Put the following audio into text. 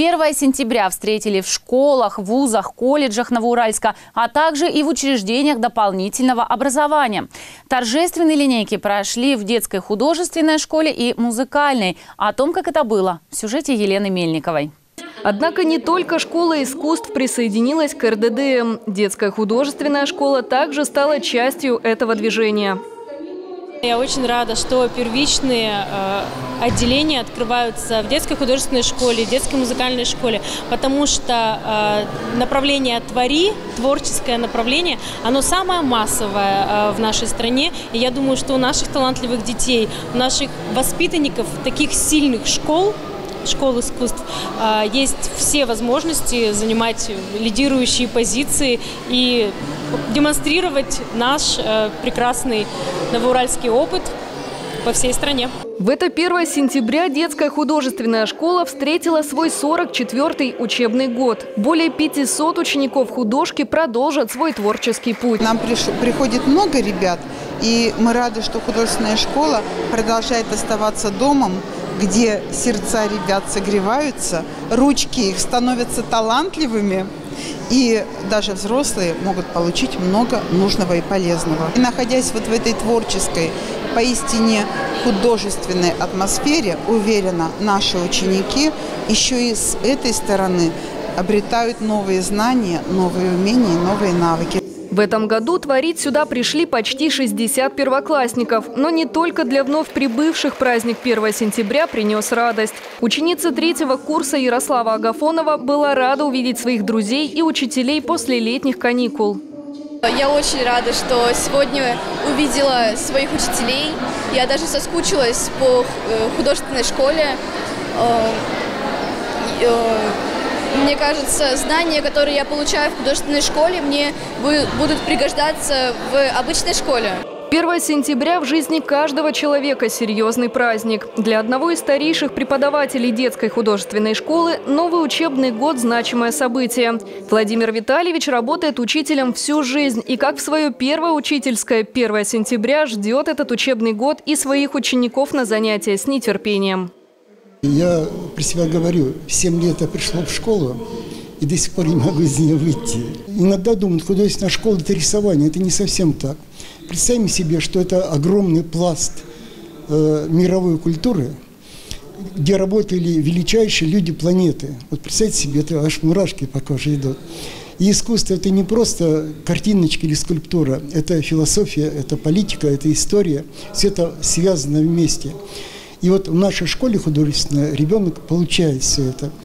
1 сентября встретили в школах, вузах, колледжах Новоуральска, а также и в учреждениях дополнительного образования. Торжественные линейки прошли в детской художественной школе и музыкальной. О том, как это было, в сюжете Елены Мельниковой. Однако не только школа искусств присоединилась к РДДМ. Детская художественная школа также стала частью этого движения. Я очень рада, что первичные отделения открываются в детской художественной школе, детской музыкальной школе, потому что направление «Твори», творческое направление, оно самое массовое в нашей стране. И я думаю, что у наших талантливых детей, у наших воспитанников таких сильных школ искусств есть все возможности занимать лидирующие позиции и демонстрировать наш прекрасный новоуральский опыт по всей стране. В это 1 сентября детская художественная школа встретила свой 44-й учебный год. Более 500 учеников художки продолжат свой творческий путь. Нам приходит много ребят, и мы рады, что художественная школа продолжает оставаться домом, где сердца ребят согреваются, ручки их становятся талантливыми, и даже взрослые могут получить много нужного и полезного. И находясь вот в этой творческой, поистине художественной атмосфере, уверена, наши ученики еще и с этой стороны обретают новые знания, новые умения, новые навыки. В этом году творить сюда пришли почти 60 первоклассников. Но не только для вновь прибывших праздник 1 сентября принес радость. Ученица 3-го курса Ярослава Агафонова была рада увидеть своих друзей и учителей после летних каникул. Я очень рада, что сегодня увидела своих учителей. Я даже соскучилась по художественной школе. Мне кажется, знания, которые я получаю в художественной школе, мне будут пригождаться в обычной школе. 1 сентября в жизни каждого человека серьезный праздник. Для одного из старейших преподавателей детской художественной школы новый учебный год – значимое событие. Владимир Витальевич работает учителем всю жизнь. И как в свое первое учительское 1 сентября ждет этот учебный год и своих учеников на занятия с нетерпением. Я при себя говорю, 7 лет я пришел в школу и до сих пор не могу из нее выйти. Иногда думают, художественная школа – это рисование. Это не совсем так. Представим себе, что это огромный пласт мировой культуры, где работали величайшие люди планеты. Вот представьте себе, это аж мурашки по коже идут. И искусство – это не просто картиночки или скульптура. Это философия, это политика, это история. Все это связано вместе. И вот в нашей школе художественной ребенок получает все это.